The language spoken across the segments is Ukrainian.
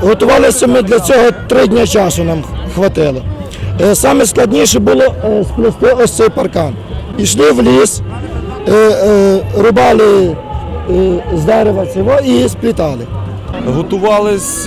Готувалися ми для цього 3 дні часу нам хватило. Саме складніше було сплести ось цей паркан. Йшли в ліс, рубали з дерева цього і сплітали. Готувались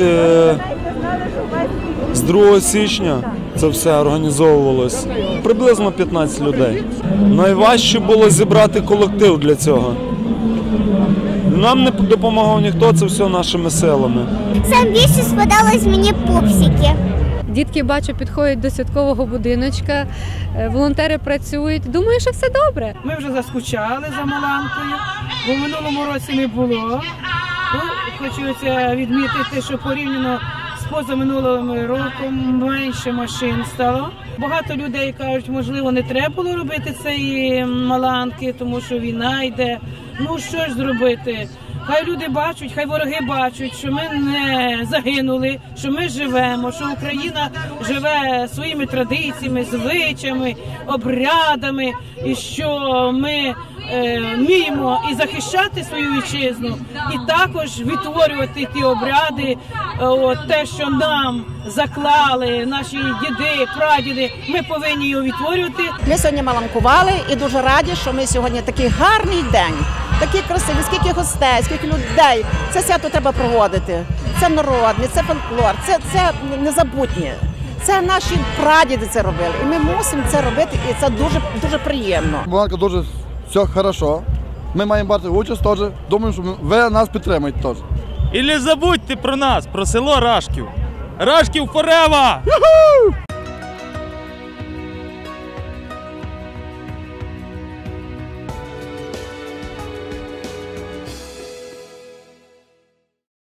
з 2 січня, це все організовувалось. Приблизно 15 людей. Найважче було зібрати колектив для цього. Нам не допомагав ніхто, це все нашими силами. Саме більше сподобались мені пупсики. Дітки, бачу, підходять до святкового будиночка, волонтери працюють. Думаю, що все добре. Ми вже заскучали за Маланкою, бо в минулому році не було. Хочеться відмітити, що порівняно з позаминулим роком менше машин стало. Багато людей кажуть, можливо, не треба було робити цієї Маланки, тому що війна йде. Ну що ж зробити? Хай люди бачать, хай вороги бачать, що ми не загинули, що ми живемо, що Україна живе своїми традиціями, звичаями, обрядами, і що ми вміємо і захищати свою вітчизну, і також відтворювати ті обряди, те, що нам заклали наші діди, прадіди, ми повинні його відтворювати. Ми сьогодні маланкували і дуже раді, що ми сьогодні такий гарний день, такі красиві, скільки гостей, скільки людей. Це свято треба проводити. Це народне, це фольклор, це незабутнє. Це наші прадіди це робили, і ми мусимо це робити, і це дуже приємно. Маланка дуже все хорошо. Ми маємо брати участь теж. Думаю, що ви нас підтримуєте теж. І не забудьте про нас, про село Рашків. Рашків forever!